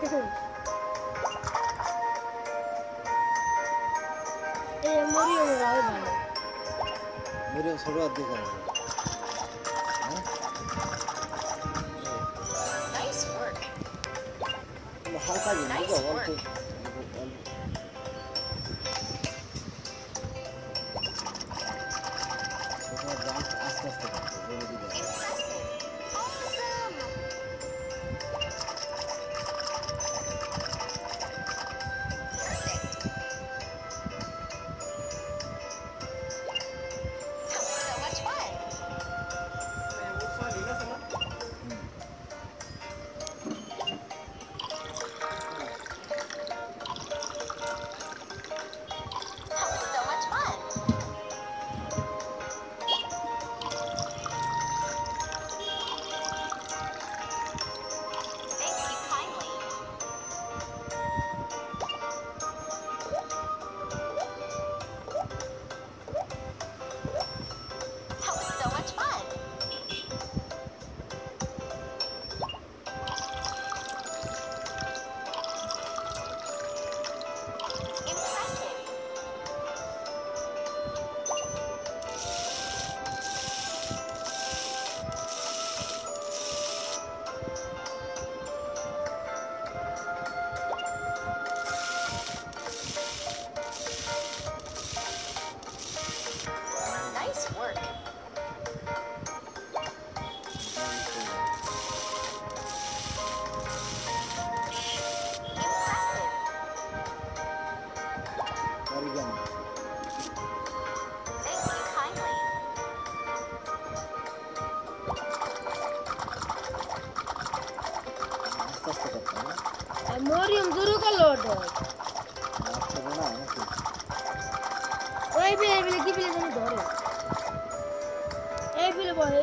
मरियो में भाई भाई मेरे शुरुआत देखा है Nice work. हल्का भी नहीं Nice होगा work. आस्ते आस्ते Impressive. Awesome. Perfect. That was so much fun. That was so much fun. Thank you kindly. That was so much fun. Impressive. Nice work. Impressive. origami Thank you kindly. आस्ते आस्ते करता है ना मरियम जरूर कर लो तो अच्छा बना है ना ओए भी की भी नहीं धरो ए भी भाई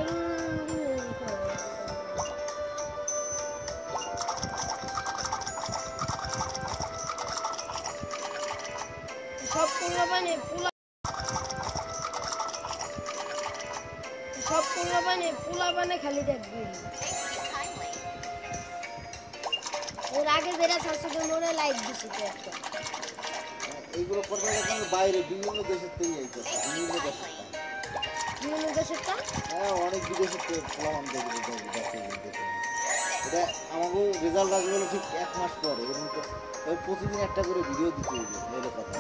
सब पुला बने खाली देखबी Thank you kindly. এর আগে যেটা সাবস্ক্রাইব করে লাইক দিছি তো একটা এইগুলো করতে গেলে বাইরে বিভিন্ন দেশের থেকে আইতেছে Thank you বিভিন্ন দেশের kindly. বিভিন্ন দেশেরটা হ্যাঁ অনেক বিদেশের থেকে ফলাম দেখে এটা আমাকেও রেজাল্ট আসবে হলো ঠিক 1 মাস পরে এর মতো প্রতিদিন একটা করে ভিডিও দিতে হবে এর কথা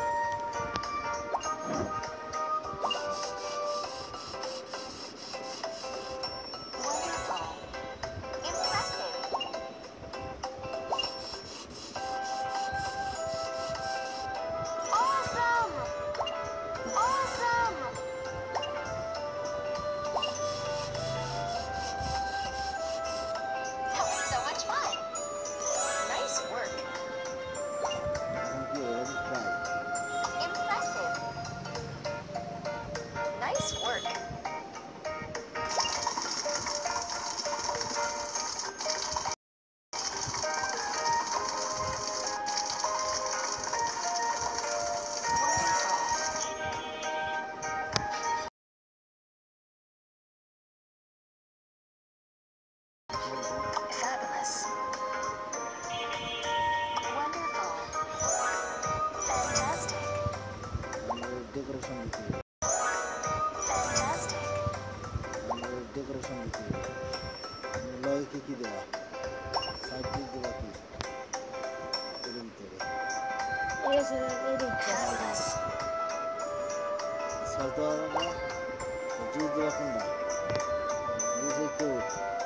Wonderful. Impressive. Awesome. Awesome. That was so much fun. Nice work. এখন কি ওরা প্রায় Impressive. Nice work. Fabulous. Wonderful. Fantastic. Decoration দিতে হবে Fantastic. ডেকোরেশন দিতে হবে লয় কি দেওয়া সাইড পিস দেওয়া কি করে দিতে হবে এসে এদিকে Fabulous. সস দেওয়া হবে না জুস দেওয়া কোনটা জুসে কোক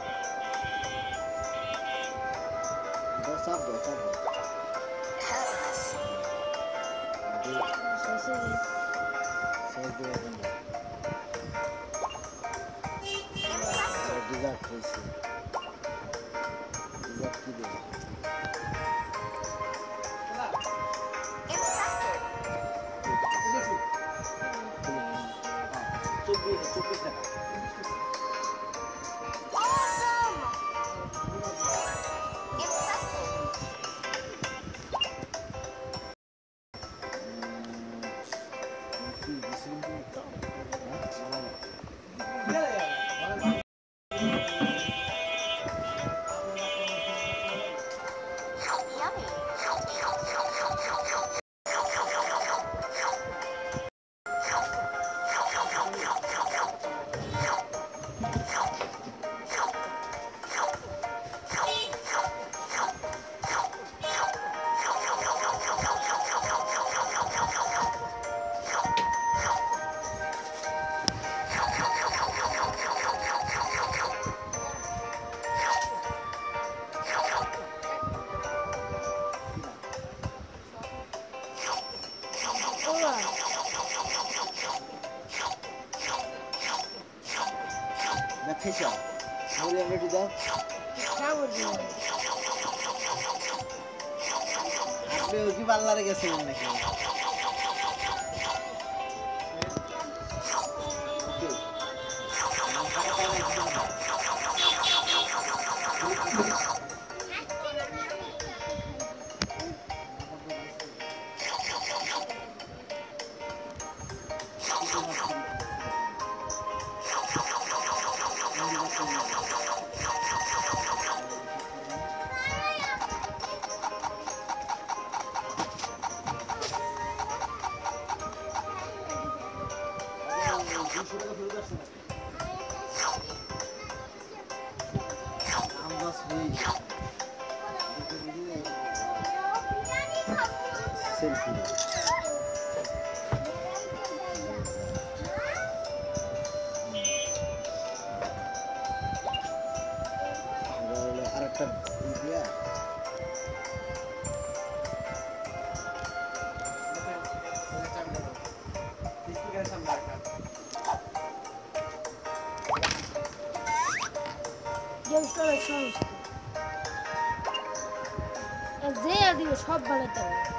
চাপ দাও Fabulous. সসে সস দেওয়া কোনটা Impressive. ডিজার্ট রয়েছে ডিজার্ট কি দেওয়া Impressive. 24 টাকা Awesome. Impressive. কি বিসিলি তো দেখাইছো মুড়ি আমরা একটু দাও আপনি ওই কি পাল্লারে গেছিলেন নাকি সেলফি আরেকটা দিয়া গেমসটা অনেক সহজ যে আর দিবে সব বানাতে হবে